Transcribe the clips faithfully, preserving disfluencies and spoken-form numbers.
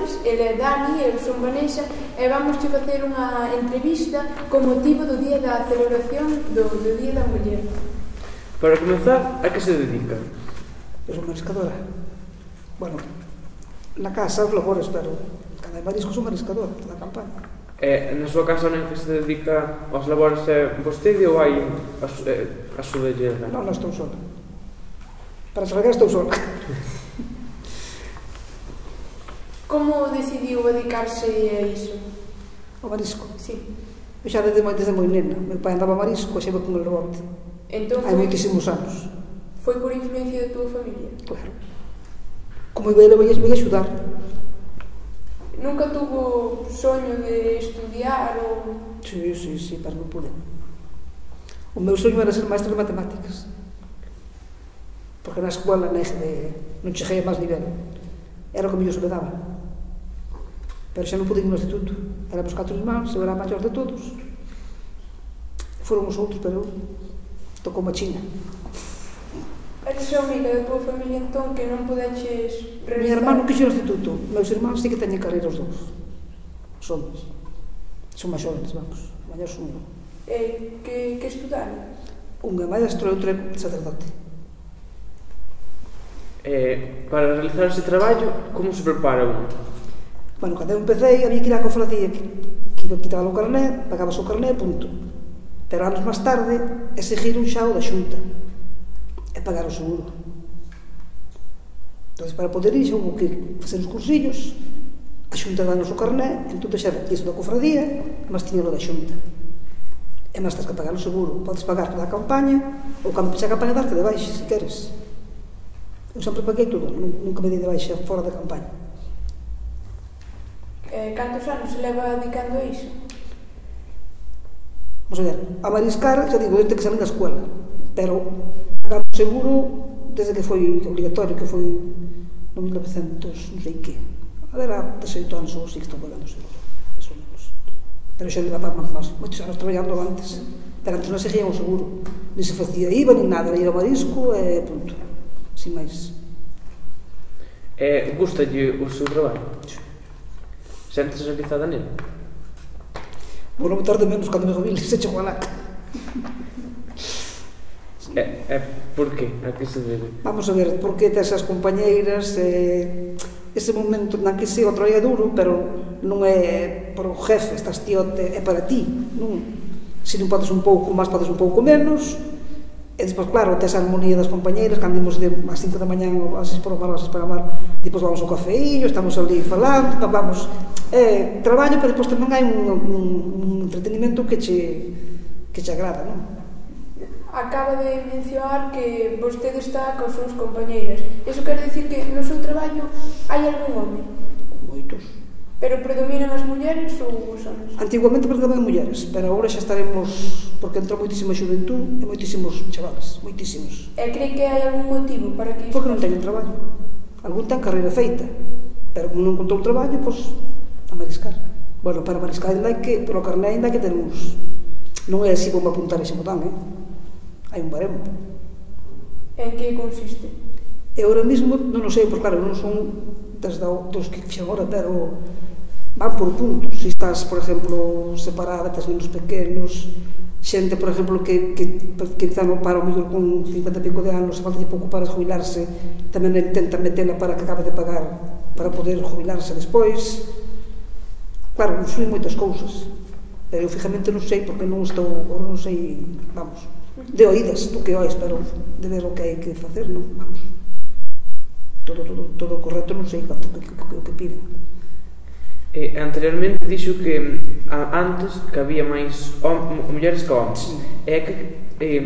Imaxes, ele é Dani, eu son Vanessa, e vamos te facer unha entrevista con motivo do día da celebración do, do Día da Muller. Para comenzar, a que se dedica? Eu son mariscadora. Bueno, na casa os labores, pero cada marisco son mariscador da campaña. E na súa casa non que se dedica aos labores é vostede ou hai a, a súa dellera? Non, non estou sola. Para traballar estou sola. Como decidiu dedicarse a iso? O marisco? Sí. Eu xa desde moi, desde moi nena. Meu pai andaba marisco e xa iba con el bote. Entón, hai moitísimos anos. Foi por influencia da túa familia? Claro. Como iba ele, vai axudar. Nunca tuvo soño de estudiar ou... Sí, sí, sí, pero non pude. O meu soño era ser maestra de matemáticas. Porque na escola non cheguei a máis nivel. Era o que mellor se me daba. Pero xa non pude ir no instituto. Éramos catro irmáns, eu era a maior de todos. Foron os outros, pero eu tocou má china. Eres a única da tua familia entón que non podeches realizar? Mi irmán non quixo no instituto. Meus irmáns sí que teñen carreira os dous. Os homens. Son máis jóvenes, vamos. Mañá son un. E que, que estudaron? Un é maestro e outro é sacerdote. Eh, para realizar ese traballo, como se prepara un? Bueno, cando eu empecé, había que ir á cofradía, que, que iba a quitar o carné, pagabas o carné, punto. Pero anos máis tarde, exigiron xa o da xunta e pagar o seguro. Entón, para poder ir, xa hubo que facer os cursillos, a xunta danos o carné, entón xa iso da cofradía, mas tiña o da xunta. E mas tens que pagar o seguro. Podes pagar toda a campaña, ou cando pecha a campaña, darte de baixa, se queres. Eu sempre paguei todo, nunca me dei de baixa fora da campaña. Eh, cantos anos se leva dedicando a iso? Vamos a ver, a mariscar, xa digo, desde que salí da escola, pero pagando seguro desde que foi obligatorio, que foi no mil novecentos, non sei que. A ver, a dezoito anos ou así que estou pagando seguro, eso menos. Pero xa levaba máis, moitos anos traballando antes, pero antes non seguían o seguro. Ni se facía I V A, ni nada, era ir ao marisco e punto, sin máis. E gustalle o seu traballo? Sentes realizada nele? Vou non botar de menos cando me jubile, se chego alá. E, e por que? A que se debe? Vamos a ver, porque tes as compañeiras, eh, ese momento na que se o traballo é duro, pero non é por o jefe, estás tío, é para ti, non? Se non podes un pouco máis, podes un pouco menos. E despois, claro, tes a armonía das compañeiras, cando imos de as cinco da mañán, as seis por o mar, as seis para o mar, depois vamos ao cafeíño, estamos ali falando, non vamos... É traballo, pero depois tamén hai un, un, un entretenimento que che, que che agrada, non? Acaba de mencionar que vostede está cos seus compañeiras. Iso quer dicir que no seu traballo hai algún home? Moitos. Pero predominan as mulleres ou os homens? Antiguamente predominan mulleres, pero agora xa estaremos, porque entrou moitísima xuventud e moitísimos chavales, moitísimos. E cree que hai algún motivo para que isto... Porque non teñen traballo. Algún ten carreira feita, pero como non encontrou traballo, pois a mariscar. Bueno, para mariscar ainda hai que, polo carné ainda hai que ter uns... Non é así como apuntar ese botán, eh? Hai un baremo. En que consiste? E agora mesmo, non o sei, porque claro, non son desde dos que fixen agora, pero van por puntos. Se estás, por exemplo, separada, tes nenos pequenos, xente, por exemplo, que, que, que está no paro mellor con cincuenta e pico de anos, falta de pouco para jubilarse, tamén intenta metela para que acabe de pagar para poder jubilarse despois. Claro, influen moitas cousas, pero eu fijamente non sei, porque non estou, agora non sei, vamos, de oídas, do que ois, pero de ver o que hai que facer, non, vamos. Todo, todo, todo correcto, non sei canto que, que, que, que piden. Eh, anteriormente dixo que a, antes que había máis mulleres que homens. Sí. É que eh,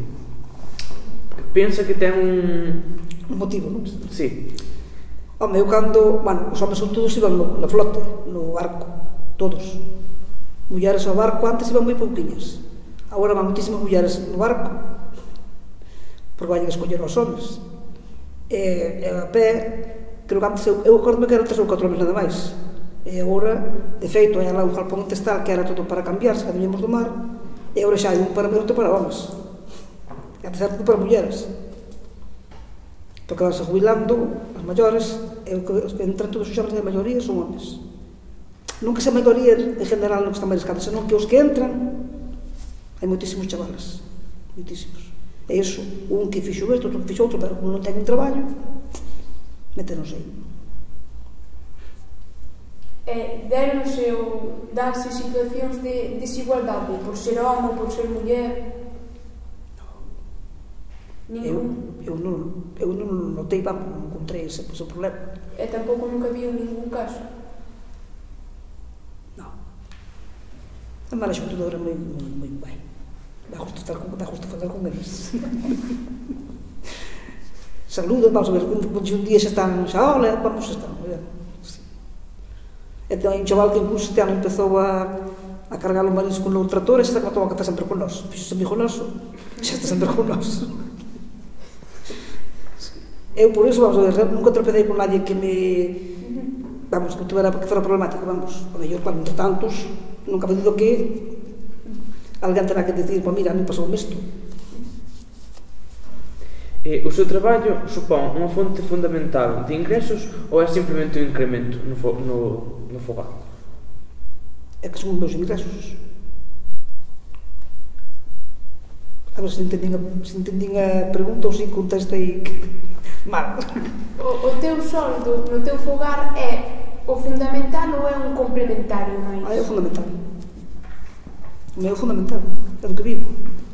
pensa que ten un... Un motivo, non? Sí. Home, eu cando, bueno, os homens son todos iban no, na flote, no barco, todos. Mulleres ao barco antes iban moi pouquiñas. Agora van moitísimas mulleres no barco, porque vayan a escoller os homens. E, e a pé, creo que antes, eu, eu acordo-me que era tres ou catro homens nada máis. E agora, de feito, hai lá un galpón intestal que era todo para cambiarse, que viñemos do mar, e agora xa hai un para menos para homens. E antes era todo para mulleres. Porque vanse jubilando, as maiores, e os que entran todos os xovens, a maioría son homes. Non que se a maioría en general non que están mariscados, senón que os que entran hai moitísimos chavalas, moitísimos. E iso, un que fixo isto, outro que fixo outro, pero como non ten un traballo, métenos aí. E deronse ou danse situacións de desigualdade por ser home ou por ser muller? Ningún? Eu, eu, non, eu non notei, vamos, non encontrei ese, ese problema. E tampouco nunca viu ningún caso? Non. A mala xuntadora moi, moi, moi guai. Dá justo estar con, dá justo falar con eles. Saludos, vamos a ver, un, un día xa están, xa, hola, vamos a estar, moi ben. E hai un chaval que incluso este ano empezou a, a cargar o marisco no trator e xa está que tomar café sempre con nós. Fixo amigo noso, xa está sempre con nós. Eu por iso, vamos a ver, nunca tropecei con nadie que me, vamos, que tuvera que fora problemático, vamos. O mellor, claro, entre tantos, nunca me digo que alguén terá que decir, pois mira, a mí pasou isto. Eh, o seu traballo supón unha fonte fundamental de ingresos ou é simplemente un incremento no, fo no, no fogar? É que son os meus ingresos. A ver se entendín a, se entendín a pregunta ou se contestei mal. O, o teu soldo no teu fogar é o fundamental ou é un complementario máis? Ah, é o fundamental. O meu é o fundamental, é do que vivo.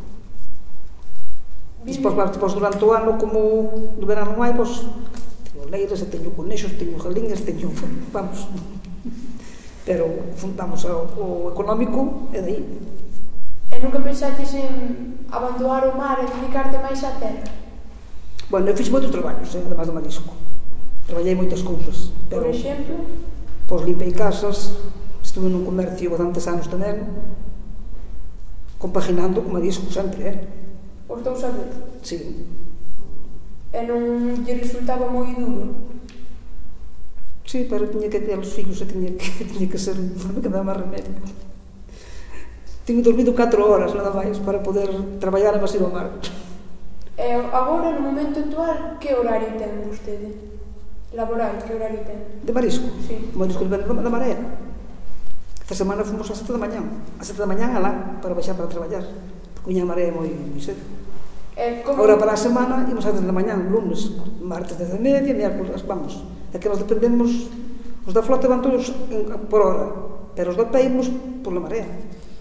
Despois, claro, despois durante o ano, como do verano non hai, pois, teño leiras, teño conexos, teño galinhas, teño, vamos, pero, vamos, o, o económico é daí. E nunca pensaches en abandonar o mar e dedicarte máis á terra? Bueno, eu fixe moitos traballos, eh, además do marisco. Traballei moitas cousas. Por exemplo? Pois limpei casas, estuve nun comercio bastantes anos tamén, compaginando co marisco sempre, eh? Os dous a vez? Sí. E non lle resultaba moi duro? Sí, pero tiña que ter os fillos e tiña que, tiña que ser, non me quedaba máis remedio. Tiño dormido catro horas, nada máis, para poder traballar e ir ao mar. E agora, no momento actual, que horario ten vostede? Laboral, que horario ten? De marisco? Sí. O marisco de da Marea. Esta semana fomos ás sete da mañá. Ás sete da mañá alá, para baixar para traballar. Porque viña a Marea moi, moi cedo. E como... Agora para a semana imos ás dez da mañá, lunes, martes dez da media, miércoles, vamos. É que nos dependemos, os da flota van todos por hora, pero os da pé imos por la Marea.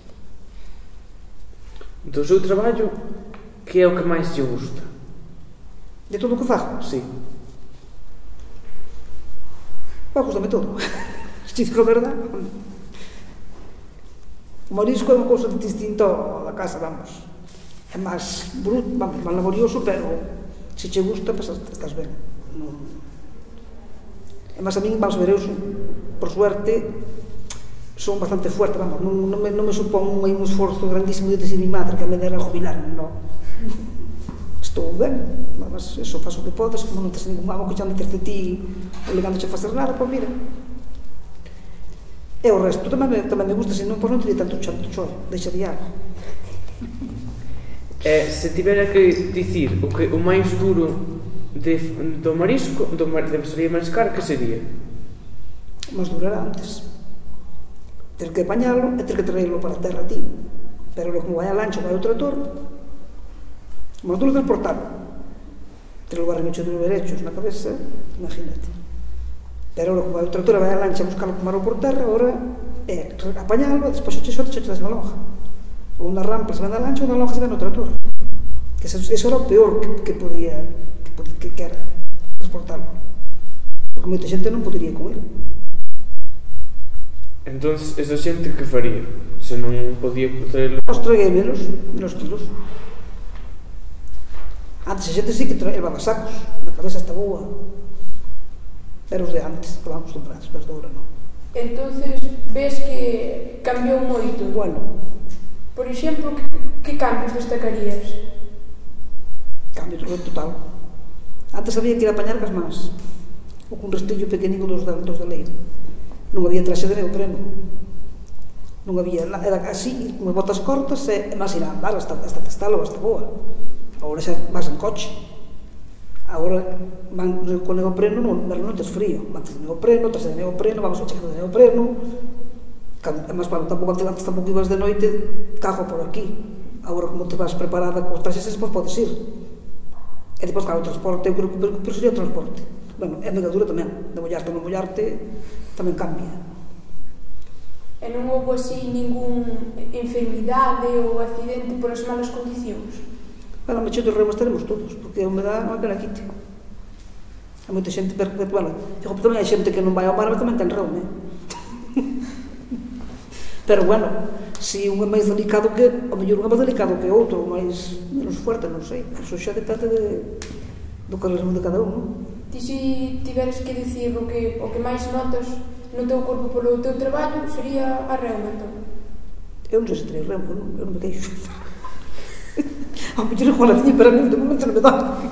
Do seu traballo, que é o que máis lle gusta? De todo o que fago? Sí. Pois gustame todo. Se digo a verdade. O marisco é unha cousa distinta da casa, vamos. É máis bruto, vamos, máis laborioso, pero se che gusta, pues, estás ben. Non... E máis a min, vamos a ver, eu son, por suerte, son bastante fuerte, vamos, non, non, me, non me supón un, un esforzo grandísimo de decir mi madre que me dera a jubilar, non. Estou ben, vamos, eso, faço o que podes, como non tens ningún amo que xa metes de ti obligándoche a facer nada, pois mira. E o resto tamén me, tamén me gusta, senón, pois non teria tanto chanto choro, deixaría algo. E se tivera que dicir o que o máis duro de, do marisco, do mar, de salir a mariscar, que sería? O máis duro era antes. Ter que apañalo e ter que traerlo para a terra a ti. Pero como vai a lancha, vai o trator, o máis duro é transportarlo. Ter o barriño de derechos na cabeza, imagínate. Pero agora, como vai o trator e vai a lancha a buscarlo como mar por terra, agora é apañalo e despois o chexote xa te das na lonja. Ou na rampa se ven na lancha ou na lonja se ven no trator. Que eso, eso era o peor que, que podía que, que era transportarlo. Porque moita xente non podería con ele. Entón, esa xente que faría? Se non podía traerlo... Os traguei menos, menos kilos. Antes a xente sí que levaba sacos, na cabeza está boa. Pero os de antes, que vamos comprados, pero os de agora non. Entonces, ves que cambiou moito? Bueno. Por exemplo, que, que cambios destacarías? Cambio total. Antes había que ir a apañar cas mans, ou cun restillo pequenico dos da, dos da leira. Non había traxe de neopreno. Non había, era así, con botas cortas e máis ir a andar hasta, hasta Testalo, hasta Boa. Agora xa vas en coche. Agora, van con neopreno, non, non tes frío, van tes neopreno, tes de neopreno, vamos a checar de neopreno, además, claro, tampouco antes tampouco ibas de noite, cajo por aquí. Agora, como te vas preparada con os traxes, pois podes ir. E depois, claro, o transporte, eu creo que sería o transporte. Bueno, é megadura tamén, de mollarte ou non mollarte, tamén cambia. E non houve así ningún enfermidade ou accidente por as malas condicións? Bueno, me cheito de reumas teremos todos, porque a humedade non é que la quite. Hai moita xente, pero, bueno, digo, tamén hai xente que non vai ao mar, mas tamén ten reuma, eh? Pero, bueno, si un é máis delicado que, o mellor un é máis delicado que outro, máis, menos fuerte, non sei, eso xa depende de, do organismo de cada un, non? Ti se tiveres que dicir o que, o que máis notas no teu corpo polo teu traballo, sería a reuma, entón? Eu non sei se terei reuma, eu non, eu non me queixo. A mellor igual a tiña, pero a mí de momento non me dá.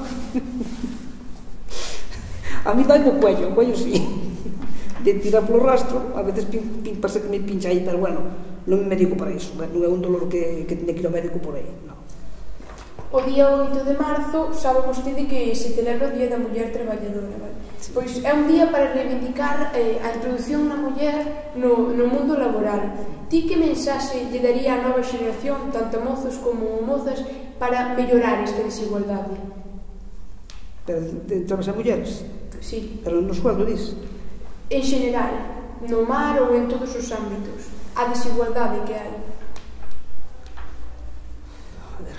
A mí dá o cuello, o cuello sí. De tirar polo rastro, a veces pin, pin, pasa que me pincha aí, pero bueno, non me medico para iso, non é un dolor que, que teña que ir ao médico por aí, non. O día oito de marzo sabe vostede que se celebra o Día da Muller Traballadora, vale? Sí. Pois é un día para reivindicar eh, a introducción da muller no, no mundo laboral. Ti que mensaxe lle daría a nova xeración, tanto mozos como mozas, para mellorar esta desigualdade? Pero entre as mulleres? Sí. Pero no sueldo, dis? En general, no mar ou en todos os ámbitos, a desigualdade que hai. A ver.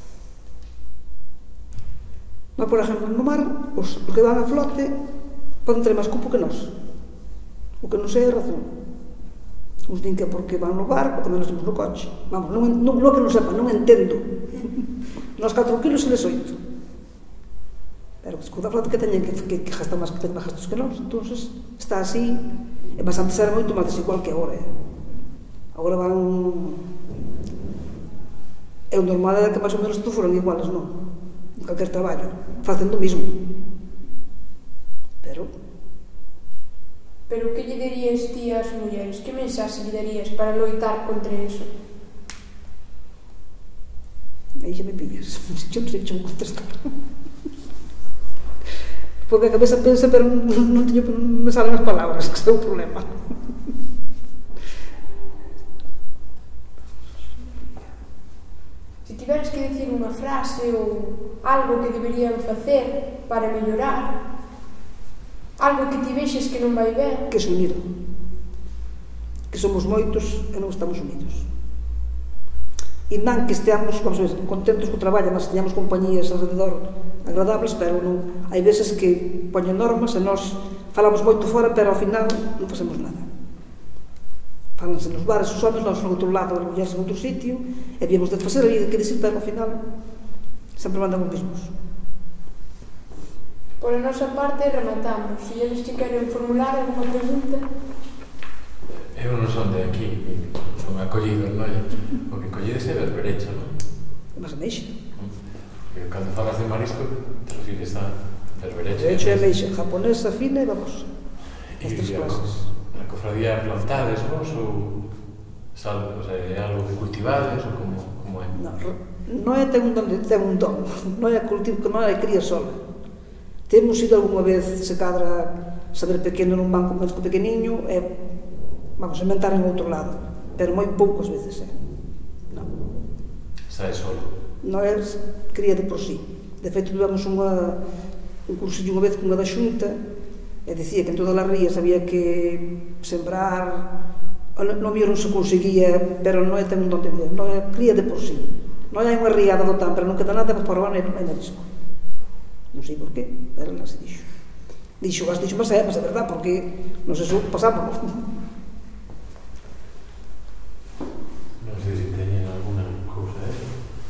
Mas, por exemplo, no mar, os, os que van a flote poden ter máis cupo que nós. O que non sei é a razón. Uns din que porque van no barco, tamén nos temos no coche. Vamos, non, non, non que non sepa, non entendo. Nos catro kilos e les oito. Pero que escuta a flota que teñen que, que, que gastar máis que teñen máis gastos que nós, entonces está así, e bastante ser moito máis desigual que agora, eh? Agora van... É o normal é que máis ou menos todos foran iguales, non? En calquer traballo, facendo o mismo. Pero... Pero que lle dirías ti ás mulleres? Que mensaxe lle darías para loitar contra eso? Aí xa me pillas, eu non sei que vou contestar. Porque a cabeza pensa, pero non, non, teño, non me salen as palabras, que é o problema. Se tiveres que dicir unha frase ou algo que deberían facer para mellorar, algo que ti vexes que non vai ben... Que se uniran. Que somos moitos e non estamos unidos. E non que esteamos, vamos a ver, contentos co traballo, mas teñamos compañías alrededor agradables, pero non, hai veces que poñen normas e nós falamos moito fora, pero ao final non facemos nada. Fálanse nos bares os homens, nós no outro lado, as mulleres en outro sitio, e víamos de facer a vida que dicir, pero ao final sempre mandan os mesmos. Por a nosa parte rematamos. Se eles te queren formular alguma pregunta... Eu non son de aquí, son acollido, non? O que collides é berberecho, non? É máis ameixa. Cando falas de marisco, te refires a berberecho. De hecho, é ameixa japonesa, fina e vamos. Estas clases. A cofradía plantades, vos, ou sal, o sea, é algo de cultivades, ou como, como é? Non, non é ten un don, ten un don. Non é cultivo, non é cría sola. Temos ido algunha vez, se cadra, saber pequeno nun banco menos que pequeniño, e vamos a inventar en outro lado, pero moi poucas veces, eh? Non. Sae solo. Non é cría de por sí. De feito, tivemos unha, un cursillo unha vez cunha da Xunta, e dicía que en todas as rías había que sembrar, non mellor non se conseguía, pero non é ten un don de Dios, non é cría de por sí. Non hai unha ría do tan, pero non queda nada, pois para o ano hai marisco. Non sei por qué, pero non se dixo. Dixo, as dixo, mas é, mas é verdad, porque non sei se pasamos. Non sei se teñen alguna cousa de eso.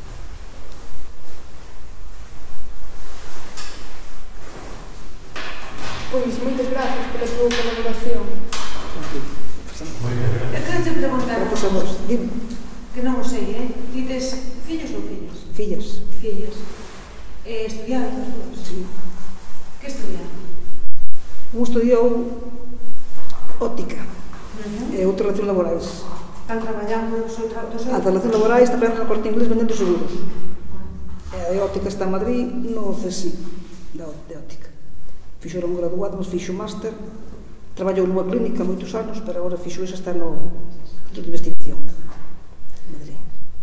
Pois, moitas gracias pela túa colaboración. Moi ben, gracias. Eu quero te preguntar unha cosa, que non o sei, eh? Ti tes fillos ou fillas? Fillas. Fillas. Eh, estudiadas as dúas? Sí. Que estudiaron? Un estudiou óptica, Uh-huh. e outro relacións laborais. Están traballando do seu traballo? A relacións laborais está traballando no Corte Inglés vendendo seguros. E a de óptica está en Madrid, no C S I. de óptica. Fixo un graduado, mas fixo máster, traballou nunha clínica moitos anos, pero agora fixo esa, está no centro de investigación en Madrid.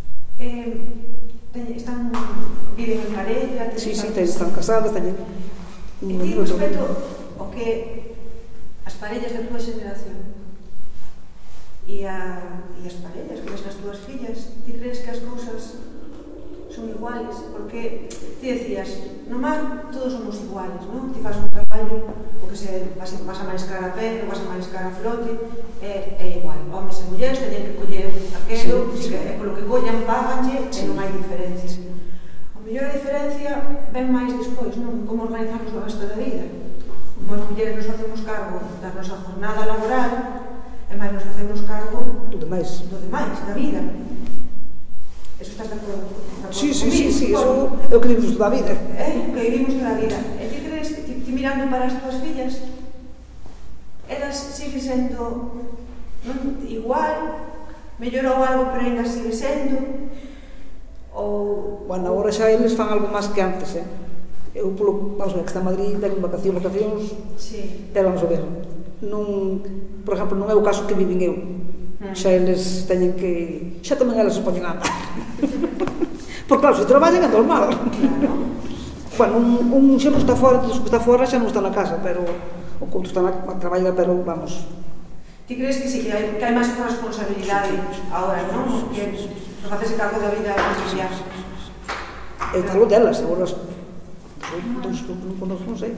Están, viven en parella? Sí, sí, están casadas, teñen... E ti respecto ao que as parellas da túa xeración e as parellas que ves nas túas fillas, ti crees que as cousas son iguales? Porque ti decías, no mar todos somos iguales, non? Ti faz un traballo, o que se vas a mariscar a pé, ou vas a mariscar a flote, é igual. Homes e mulleres teñen que coller aquelo, e polo que collan, páganlle, e non hai diferencias. A mellor diferencia ven máis despois, non? Como organizamos o resto da vida. Como as mulleres nos facemos cargo da nosa jornada laboral, e máis nos facemos cargo do demais, do demais, da vida. Eso estás de acordo? Sí, sí, sí, sí, eso é o que vivimos toda a vida. É o que vivimos toda a vida. E ti crees, ti mirando para as tuas fillas, elas sigue sendo igual, mellorou algo pero ainda sigue sendo, ou... Bueno, agora xa eles fan algo máis que antes, eh? Eu, polo, vamos a ver, que está en Madrid, ten vacacións, vacacións, sí. Pero vamos a ver, non, por exemplo, non é o caso que viven eu, mm. xa eles teñen que, xa tamén elas se poñen a andar, porque claro, se traballan é normal, claro. Bueno, un, un xa non está fora, os que está fora xa non está na casa, pero o que outro está na, a traballar, pero vamos. Ti crees que sí, que hai, que hai máis responsabilidade agora, non? Que nos facese cargo da vida familiar. É cargo delas, agora todos non conozco, non sei.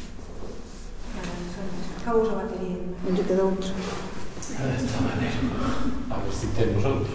Acabou a batería. Non lle queda outro. Desta maneira, a ver si temos outro.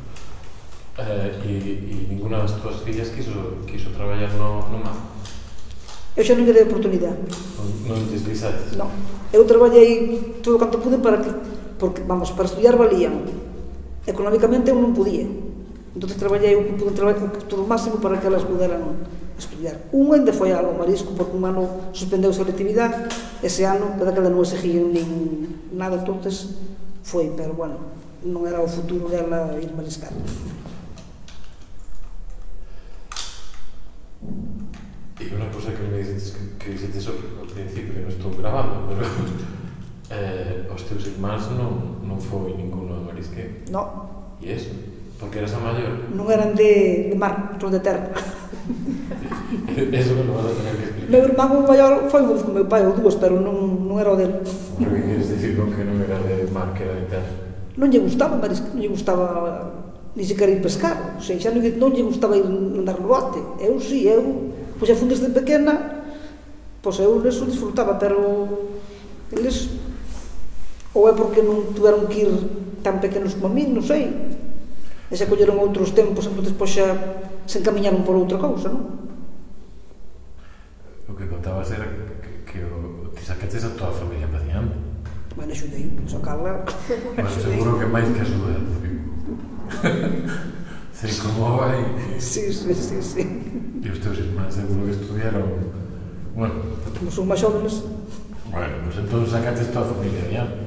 E ninguna das tuas fillas quiso traballar no mar? Eu xa non lle dei oportunidade. Non te eslisaste? Non. Eu traballei todo o canto pude para que, porque, vamos, para estudiar valían. Económicamente eu non podía. Entón traballei un pude traballar todo o máximo para que elas puderan estudiar. Un ainda foi algo marisco, porque un ano suspendeu a selectividade, ese ano, cada que non exigían nin nada, entonces foi, pero bueno, non era o futuro dela ir mariscar. E unha cosa que me dices que dixetes ao principio, que non estou grabando, pero os teus irmáns non foi ninguno de marisqueo? Non. E eso? Porque eras a maior? Non eran de mar, son de terra. Eso que non vas a tener que explicar. Meu irmán o maior foi o do meu pai, ou dúas, pero non era o dele. Pero que queres dicir con que non era de mar, que era de terra? Non lle gustaba mariscar, non lle gustaba ni sequer ir pescar, ou sea, xa non lle gustaba ir andar no bote. Eu si, eu, pois xa fun desde pequena, pois eu neso disfrutaba, pero eles, ou é porque non tuveron que ir tan pequenos como a min, non sei, e xa colleron outros tempos, entón despois xa se encamiñaron por outra cousa, non? O que contabas era que ti sacaches a toda a familia paseando. Bueno, axudei, só Carla. Bueno, seguro que máis que axudar, porque sei como vai. Sí, sí, sí, sí. E os teus irmáns seguro que estudiaron, bueno... Como son máis jóvenes. Bueno, pois entón sacaches toda a familia adiante.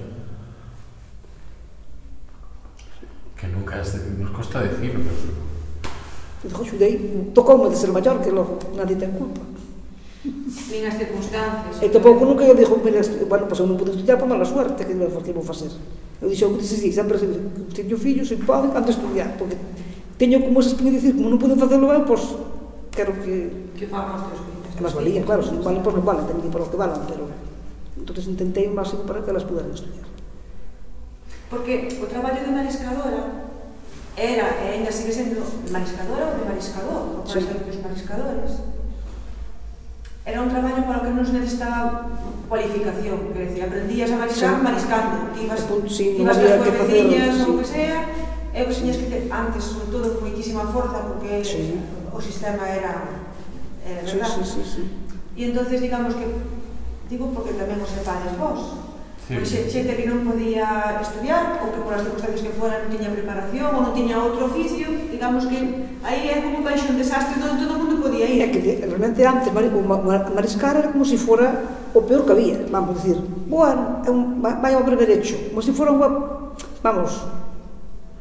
Que nunca nos costa decirlo, pero... Digo, axudei, tocoume de ser maior, que logo nadie ten culpa. Nin as circunstancias. E tampouco nunca eu dixo, bueno, pois eu non pude estudiar por mala suerte, que vou facer. Eu dixo, que dixo, sempre teño fillos, se poden, cando estudiar, porque teño como ese espinho de dicir, como non poden facelo ben, pois, quero que... Que fagan os teus fillos. Que las valían, claro, se non valen, pois non valen, teñen que ir para os que valen, pero... Entón, intentei o máximo para que elas puderan estudiar. Porque o traballo de mariscadora era, e ainda sigue sendo mariscadora ou de mariscador, por exemplo, os mariscadores. Era un traballo para o que non se necesitaba cualificación, que decía, aprendías a mariscar mariscando, ibas as tuas veciñas ou o que sea, e o que tiñas que ter antes, sobre todo, con moitísima forza, porque o sistema era verdad. E entonces, digamos que, digo porque tamén os sepades vos, pois xente que non podía estudiar ou que por as circunstancias que fora non tiña preparación ou non tiña outro oficio, digamos que aí é como un baixo un desastre onde todo o mundo podía ir. É que realmente antes mariscar era como se fora o peor que había, vamos dicir, bueno, vai ao breverecho, como se fora unha, vamos,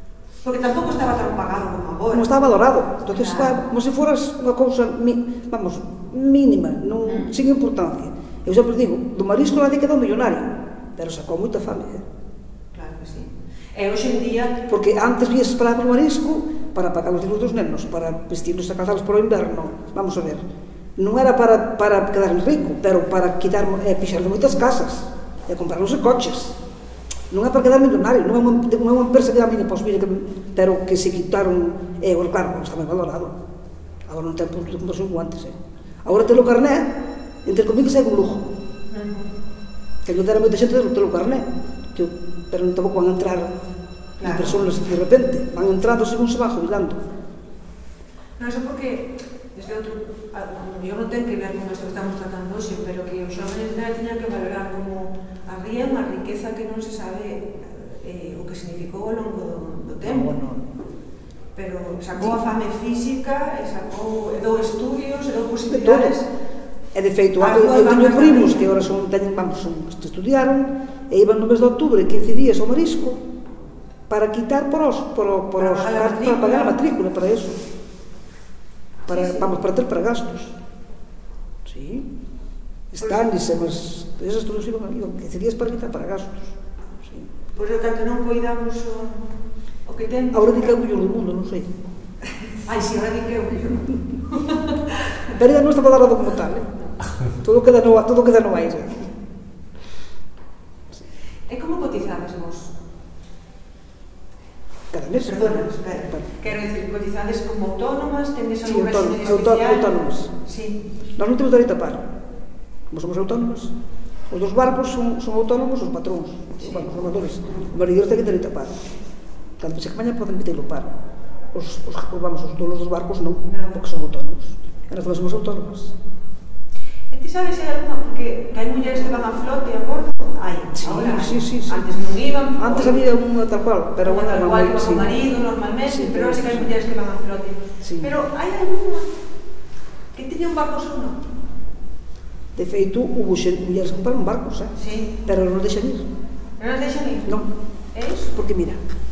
Porque tampouco estaba tan pagado como agora. Como estaba valorado. Entonces, claro, como se foras unha cousa, vamos, mínima, non, sin importancia. Eu sempre digo, do marisco nadie quedou millonario, pero sacou moita fame, eh? Claro que sí. E hoxe en día... Porque antes vías esperar pelo marisco para pagar os libros dos nenos, para vestirnos e calzados para o inverno. Vamos a ver. Non era para, para quedar rico, pero para quitar, eh, fixarle moitas casas e comprarnos coches. Non é para quedar millonario, non é unha, non é unha empresa que dá miña posvira, pero que se quitaron, eh, o claro, está ben valorado. Agora non ten punto de comparación como antes, eh. Agora telo carné, entre comigo é un lujo. Que non dera moita xente telo carné, que, pero non tampouco van a entrar as persoas de repente, van entrando según se van jubilando. Non, iso porque, desde outro, eu non ten que ver con isto que estamos tratando hoxe, pero que os xóvenes teñan que valorar como a ría unha riqueza que non se sabe eh, o que significou ao longo do, do tempo. No, no. Pero sacou a fame física, e sacou, e dou estudios, e dou posibilidades. E de feito, eu teño primos que agora son, teñen, vamos, son, estudiaron, e iban no mes de outubro, quince días ao marisco, para quitar por os, por, por para, os, pagar para pagar a matrícula, para eso. Para, sí, sí. Vamos, para ter para gastos. Sí. Estánlise, mas esos todos iban, iban quince días para quitar para gastos. Sí. Pois o tanto non coidamos o, o que temos. Agora di que é o mellor do mundo, non sei. Ai, si, agora di que é o mellor. Pero ainda non está valorado como tal, eh? Todo queda no, todo queda no aire. E como cotizades vos? Cada mes. Perdona, espera. Vale. Quero dicir, cotizades como autónomas, tendes algún sí, régimen especial? Autónomas. Sí. Nós non temos dereito a paro. Como somos autónomas, os dos barcos son, son autónomos os patróns, sí. Os formadores. O marinheiro ten que dereito a paro. Cando pense que maña poden meter o paro. Os, os, vamos, os donos dos barcos non, no. Porque son autónomos. E nós somos autónomas. E ti sabes se hai alguna, porque hai mulleres que van a flote a bordo? Hai, sí, ahora sí, sí, sí. Antes non iban. Antes había unha tal cual, pero unha tal cual, sí. Con o marido normalmente, sí, pero ahora sí que hai sí. mulleres que van a flote. Sí. Pero hai alguna que teña un barco só, non? De feito, hubo mulleres que compraron barcos, eh? Sí. Pero non deixan ir. Non nos deixan ir? Non. É iso? Porque mira,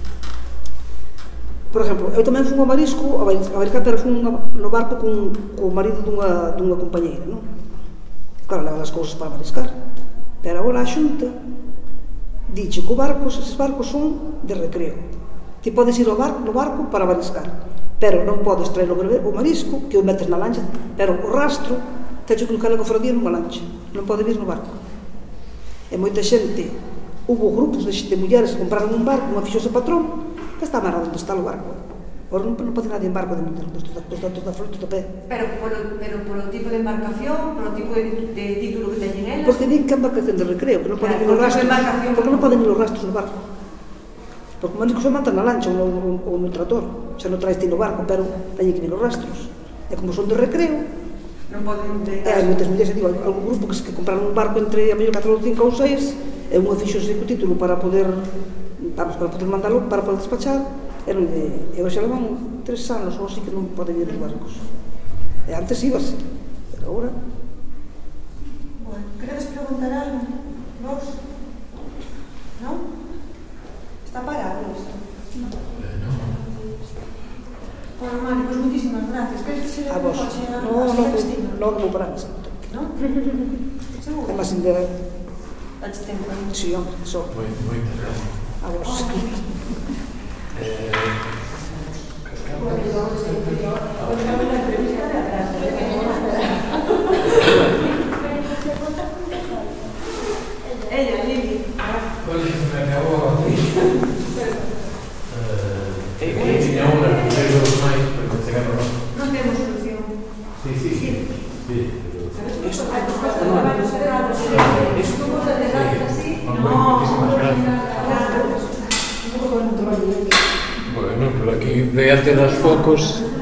por exemplo, eu tamén fui ao marisco, a mariscar, pero fui no barco con, con o marido dunha, dunha compañeira, non? Claro, levan as cousas para mariscar. Pero agora a xunta dixe que barcos, eses barcos son de recreo. Ti podes ir ao barco, no barco para mariscar, pero non podes traer o marisco, que o metes na lancha, pero o rastro teño que colocar a cofradía nunha lancha, non pode vir no barco. E moita xente, hubo grupos de, de mulleres que compraron un barco, unha fixose patrón, que está amarrado onde está o barco. Agora non, non pode nadie en barco de dos datos da frente do pé. Pero polo, pero polo tipo de embarcación, polo tipo de, de título que teñen elas? Porque din que é embarcación de recreo, que non poden ir os rastros, porque non poden ir os rastros no barco. Porque o marisco se mata na lancha ou no, ou no trator, xa non traes ti no barco, pero teñen que ir os rastros. E como son de recreo, non poden e hai moitas mulleres, digo, algún grupo que, que compraron un barco entre a mellor catro ou cinco ou seis, e unha fixose co título para poder, vamos, para poder mandalo, para poder despachar, e non de, e hoxe levan tres anos ou así que non poden ir os barcos. E antes íbase, pero agora... Bueno, queredes preguntar algo? Vos? Non? Está parado isto? Non. Bueno, Mari, pois muchísimas gracias. Queres que se a vos? No, no, no, non vou parar nesa. Non? Seguro? É máis ainda... Dache tempo. Si, hombre, só. Moitas gracias. A vos. Eh... Ella, Lili. Oye, se me acabó aquí. Eh, que tiña unha, que eu dos máis, pero que chegaron non. Non temos solución. Sí, sí, sí. Sí, pero... Isto hai cosas de traballo cerrados. Estuvo de cerrados así. No, moitísimas gracias. Un pouco con un traballo. Bueno, pero aquí, de ante das focos,